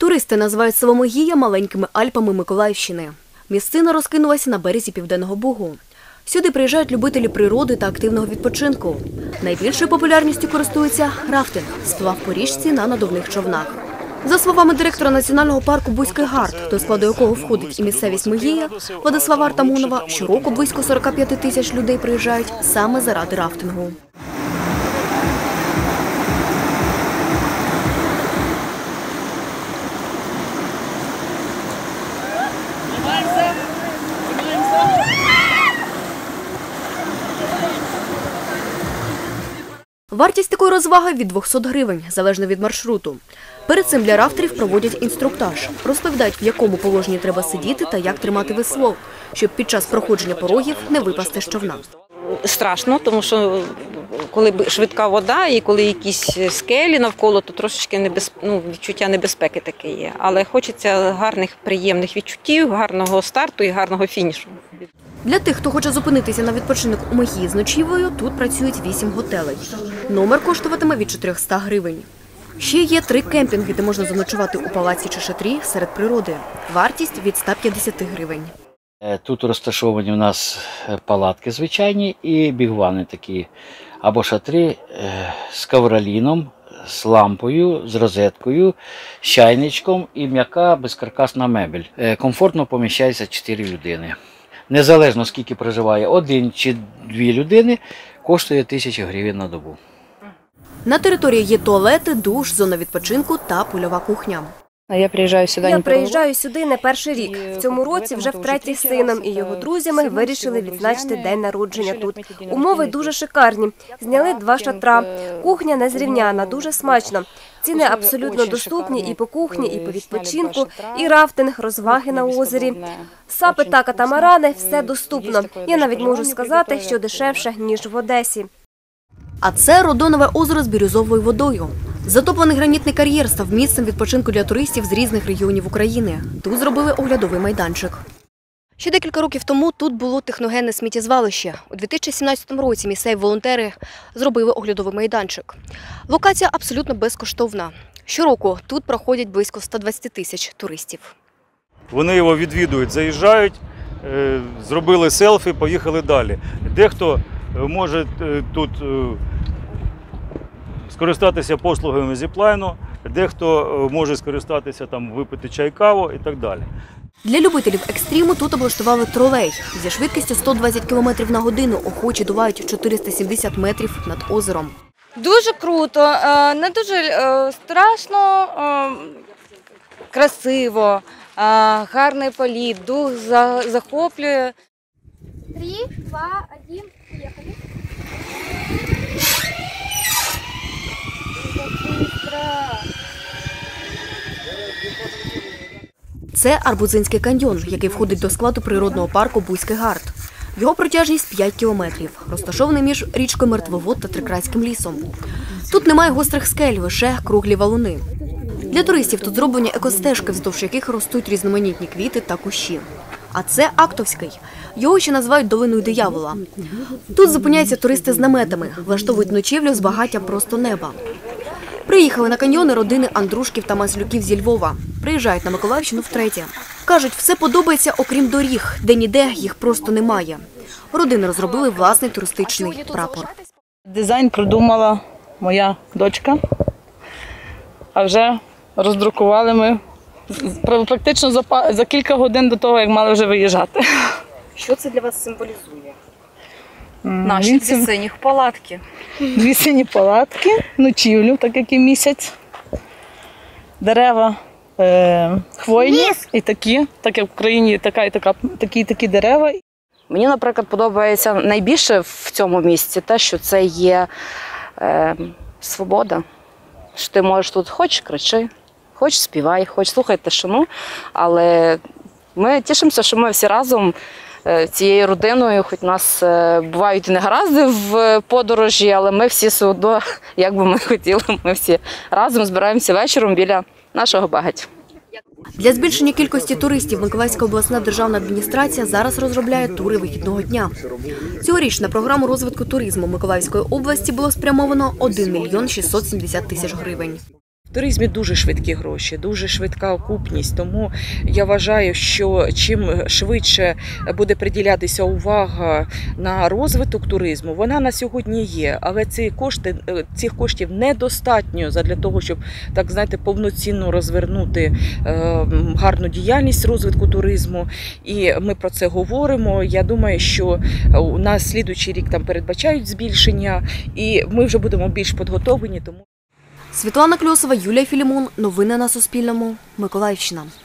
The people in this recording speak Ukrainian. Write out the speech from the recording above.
Туристи називають село Могія маленькими Альпами Миколаївщини. Місцина розкинулася на березі Південного Бугу. Сюди приїжджають любителі природи та активного відпочинку. Найбільшою популярністю користується рафтинг – сплав по річці на надувних човнах. За словами директора національного парку Бузький Гард, до складу якого входить і місцевість Могія, Владислава Артамонова, щороку близько 45 тисяч людей приїжджають саме заради рафтингу. Вартість такої розваги – від 200 гривень, залежно від маршруту. Перед цим для рафтерів проводять інструктаж. Розповідають, в якому положенні треба сидіти та як тримати весло, щоб під час проходження порогів не випасти з човна. Страшно, тому що коли швидка вода і коли якісь скелі навколо, то трошечки відчуття небезпеки таке є. Але хочеться гарних, приємних відчуттів, гарного старту і гарного фінішу. Для тих, хто хоче зупинитися на відпочинок у Могії з ночівлею, тут працюють 8 готелей. Номер коштуватиме від 400 гривень. Ще є 3 кемпінги, де можна заночувати у палаці чи шатрі серед природи. Вартість – від 150 гривень. Тут розташовані у нас палатки звичайні і бігвани такі, або шатри з ковроліном, з лампою, з розеткою, з чайничком і м'яка безкаркасна мебель. Комфортно поміщається 4 людини. Незалежно скільки проживає 1 чи 2 людини, коштує 1000 гривень на добу. На території є туалети, душ, зона відпочинку та польова кухня. Я приїжджаю сюди не перший рік. В цьому році вже втретє з сином і його друзями вирішили відзначити день народження тут. Умови дуже шикарні. Зняли 2 шатра. Кухня незрівняна, дуже смачно. Ціни абсолютно доступні і по кухні, і по відпочинку, і рафтинг, розваги на озері. Сапи та катамарани – все доступно. Я навіть можу сказати, що дешевше, ніж в Одесі. А це Родонове озеро з бірюзовою водою. Затоплений гранітний кар'єр став місцем відпочинку для туристів з різних регіонів України. Тут зробили оглядовий майданчик. Ще декілька років тому тут було техногенне сміттєзвалище. У 2017 році місцеві волонтери зробили оглядовий майданчик. Локація абсолютно безкоштовна. Щороку тут проходять близько 120 тисяч туристів. Вони його відвідують, заїжджають, зробили селфі, поїхали далі. Дехто може тут скористатися послугами зіплайну, дехто може скористатися, випити чай-каву і так далі. Для любителів екстриму тут облаштували тролей. Зі швидкістю 120 км на годину охочі долають 470 метрів над озером. Дуже круто, не дуже страшно, красиво, гарний політ, дух захоплює. 3, 2, 1, поїхали. Це Арбузинський каньйон, який входить до складу природного парку Бузький Гард. Його протяжність 5 кілометрів, розташований між річкою Мертвовод та Трикраським лісом. Тут немає гострих скель, лише круглі валуни. Для туристів тут зроблені екостежки, вздовж яких ростуть різноманітні квіти та кущі. А це Актовський. Його ще називають долиною диявола. Тут зупиняються туристи з наметами, влаштовують ночівлю з багаття просто неба. Приїхали на каньйони родини Андрушків та Маслюків зі Львова. Приїжджають на Миколаївщину втретє. Кажуть, все подобається, окрім доріг, де-ніде їх просто немає. Родини розробили власний туристичний прапор. Дизайн придумала моя дочка, а вже роздрукували ми практично за кілька годин до того, як мали вже виїжджати. Що це для вас символізує? Наші 2 синіх палатки. 2 сині палатки, ночівлю, так як і місяць, дерева хвойні і такі, так як в Україні такі дерева. Мені, наприклад, подобається найбільше в цьому місці те, що це є свобода. Що ти можеш тут хоч кричи, хоч співай, хоч слухай тишину, але ми тішимося, що ми всі разом цією родиною, хоч у нас бувають негаразди в подорожі, але ми всі все одно, як би ми хотіли, ми всі разом збираємося вечором біля нашого багаття. Для збільшення кількості туристів Миколаївська обласна державна адміністрація зараз розробляє тури вихідного дня. Цьогоріч на програму розвитку туризму Миколаївської області було спрямовано 1 мільйон 670 тисяч гривень. туризмі дуже швидкі гроші, дуже швидка окупність. Тому я вважаю, що чим швидше буде приділятися увага на розвиток туризму, вона на сьогодні є. Але цих коштів недостатньо для того, щоб, так знаєте, повноцінно розвернути гарну діяльність розвитку туризму. І ми про це говоримо. Я думаю, що у нас слідуючий рік там передбачають збільшення, і ми вже будемо більш підготовлені. Світлана Кльосова, Юлія Філімон. Новини на Суспільному. Миколаївщина.